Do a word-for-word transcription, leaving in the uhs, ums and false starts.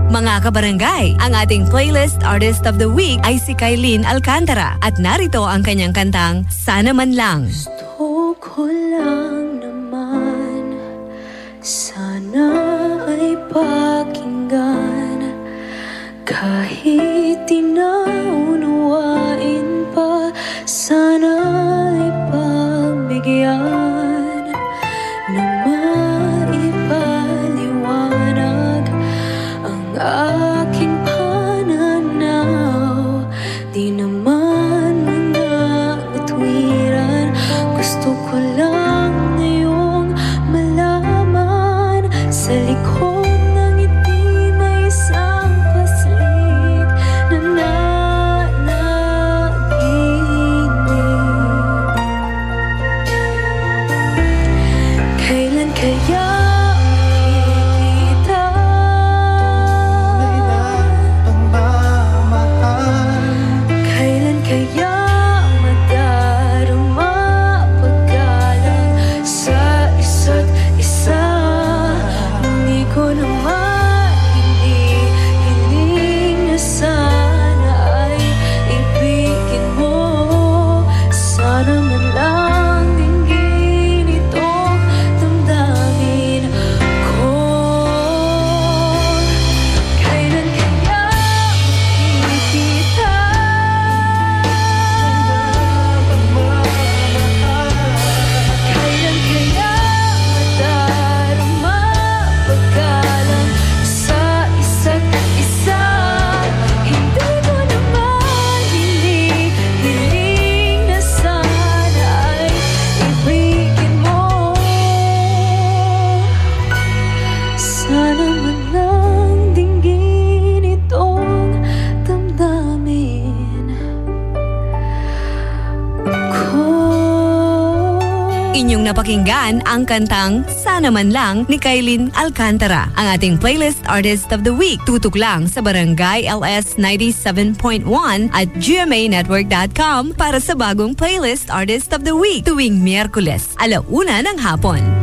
Mga kabarangay, ang ating playlist artist of the week ay si Kailin Alcantara at narito ang kanyang kantang Sana Man Lang. Gusto ko lang naman, sana ay pakinggan, kahit di naunawain pa, sana ay pagbigyan na maipaliwanag ang aking pananaw. Di naman mga katwiran, gusto ko lang ngayong malaman, sa likod ng ngiti may isang paslit na nanaginip. Kailan kaya makikita kailan kaya madarama paggalang sa isa't isa? Hindi ko naman hinihiling na sana ay ibigin mo, sana man lang dinggin itong damdamin ko. Kailan kaya makikita kailan kaya madarama paggalang sa isa't isa? Hindi ko naman hinihiling na sana ay ibigin mo, sana man lang dinggin itong damdamin ko. Inyong napakinggan ang kantang Sana Man Lang ni Kailin Alcantara, ang ating playlist artist of the week. Tutok lang sa Barangay L S ninety-seven point one at G M A network dot com para sa bagong playlist artist of the week tuwing Miyerkules, alauna ng hapon.